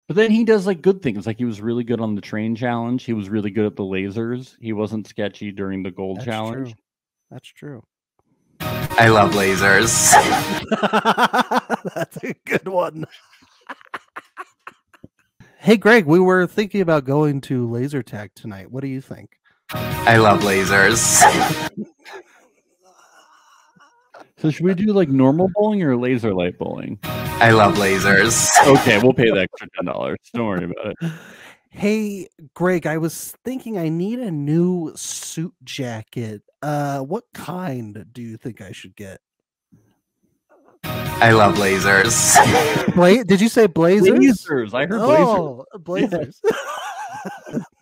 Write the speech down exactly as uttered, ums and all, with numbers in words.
But then he does like good things. Like he was really good on the train challenge. He was really good at the lasers. He wasn't sketchy during the gold That's challenge. True. That's true. I love lasers. That's a good one. Hey, Greg, we were thinking about going to laser tag tonight. What do you think? I love lasers. So should we do like normal bowling or laser light bowling? I love lasers. Okay, we'll pay the extra ten dollars. Don't worry about it. Hey, Greg, I was thinking I need a new suit jacket. Uh, what kind do you think I should get? I love lasers. Bla- Did you say blazers? Blazers. I heard blazers. Oh, blazers.